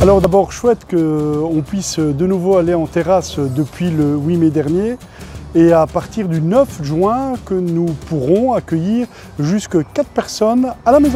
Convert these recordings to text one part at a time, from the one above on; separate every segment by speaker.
Speaker 1: Alors d'abord, chouette qu'on puisse de nouveau aller en terrasse depuis le 8 mai dernier et à partir du 9 juin que nous pourrons accueillir jusqu'à 4 personnes à la maison.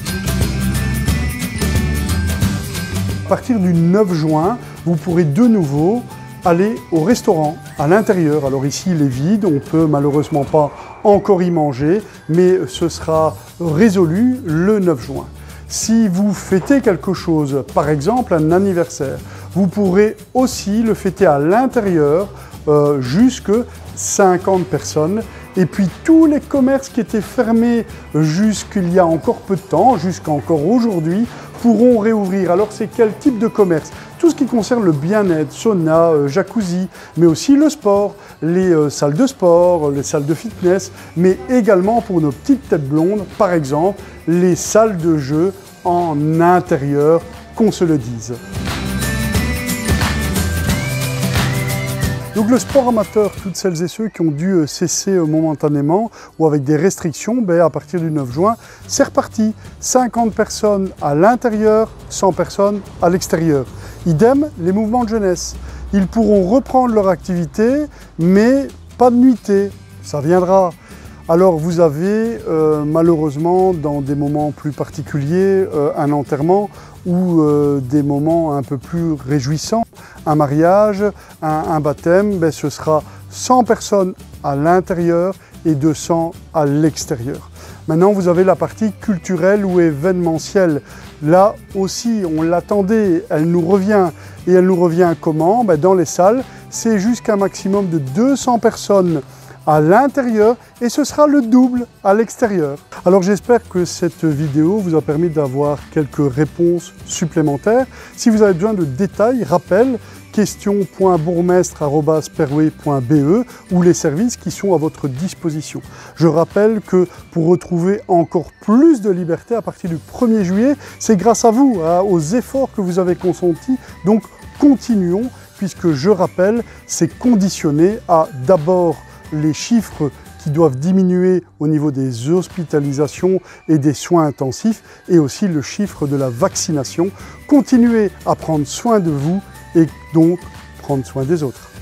Speaker 1: À partir du 9 juin, vous pourrez de nouveau aller au restaurant à l'intérieur. Alors ici il est vide, on ne peut malheureusement pas encore y manger, mais ce sera résolu le 9 juin. Si vous fêtez quelque chose, par exemple un anniversaire, vous pourrez aussi le fêter à l'intérieur jusque 50 personnes. Et puis tous les commerces qui étaient fermés jusqu'il y a encore peu de temps, jusqu'à encore aujourd'hui, pourront réouvrir. Alors c'est quel type de commerce? Tout ce qui concerne le bien-être, sauna, jacuzzi, mais aussi le sport, les salles de sport, les salles de fitness, mais également pour nos petites têtes blondes, par exemple, les salles de jeu en intérieur, qu'on se le dise. Donc le sport amateur, toutes celles et ceux qui ont dû cesser momentanément ou avec des restrictions, à partir du 9 juin, c'est reparti. 50 personnes à l'intérieur, 100 personnes à l'extérieur. Idem, les mouvements de jeunesse. Ils pourront reprendre leur activité, mais pas de nuitée, ça viendra. Alors vous avez malheureusement dans des moments plus particuliers un enterrement ou des moments un peu plus réjouissants, un mariage, un baptême, ce sera 100 personnes à l'intérieur et 200 à l'extérieur. Maintenant vous avez la partie culturelle ou événementielle. Là aussi on l'attendait, elle nous revient. Et elle nous revient comment? Dans les salles, c'est jusqu'à un maximum de 200 personnes à l'intérieur et ce sera le double à l'extérieur. Alors j'espère que cette vidéo vous a permis d'avoir quelques réponses supplémentaires. Si vous avez besoin de détails, rappel, question.bourgmestre@perway.be ou les services qui sont à votre disposition. Je rappelle que pour retrouver encore plus de liberté à partir du 1er juillet, c'est grâce à vous, aux efforts que vous avez consentis. Donc continuons, puisque je rappelle, c'est conditionné à d'abord les chiffres qui doivent diminuer au niveau des hospitalisations et des soins intensifs et aussi le chiffre de la vaccination. Continuez à prendre soin de vous et donc prendre soin des autres.